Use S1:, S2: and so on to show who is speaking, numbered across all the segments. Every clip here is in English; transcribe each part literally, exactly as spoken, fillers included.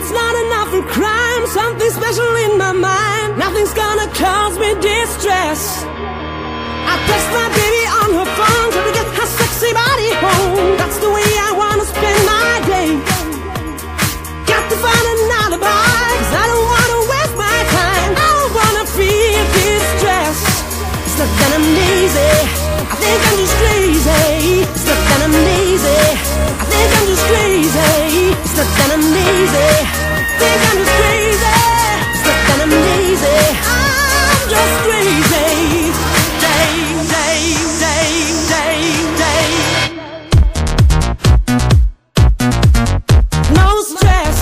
S1: it's not enough for crime. Something special in my mind. Nothing's gonna cause me distress. I text my baby on her phone, trying to get her sexy body home. That's the way I wanna spend my day. Got to find an alibi, cause I don't wanna waste my time. I don't wanna feel distress. It's not that I'm lazy, I think I'm just crazy. It's not that I'm lazy, I think I'm just crazy. It's not that I'm lazy, I think I'm just crazy. It's not that I'm lazy, I'm just crazy. Day, day, day, day, day. No stress.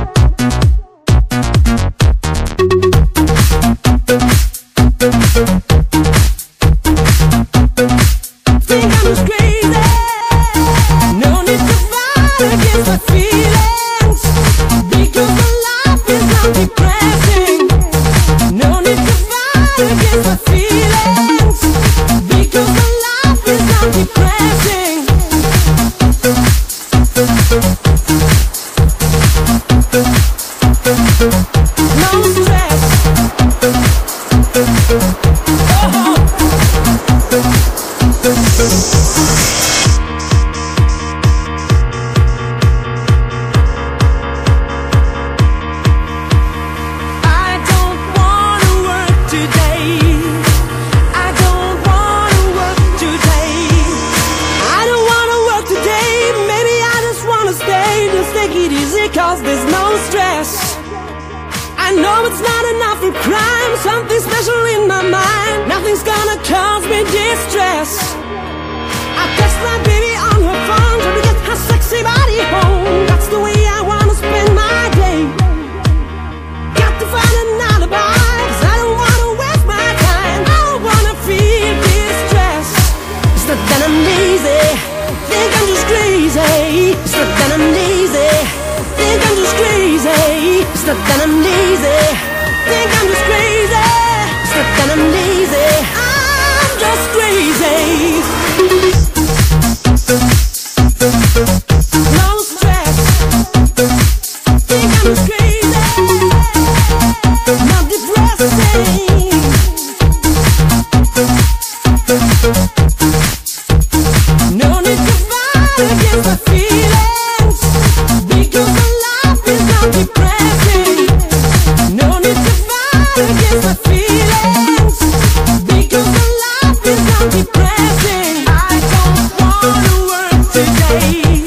S1: Think I'm just crazy. No need to fight against my feelings, because my life is not depressing. No need to fight against my feelings, because my life is not depressing. No stress. Oh. Cause there's no stress. I know it's not enough for crime. Something special in my mind. Nothing's gonna cause me distress. I text my baby on her phone, trying to get her sexy body home. That's the way I wanna spend my day. Got to find an alibi, cause I don't wanna waste my time. I don't wanna feel distress. It's not that I'm lazy, think I'm just crazy. It's not that I'm lazy, think I'm just crazy. It's not that I'm lazy, think I'm just crazy. It's not that I'm lazy, I'm just crazy. No stress. Think I'm just crazy, not depressing. No need to fight against my feelings, because my life is not depressing. No need to fight against my feelings, because my life is not depressing. I don't wanna work today.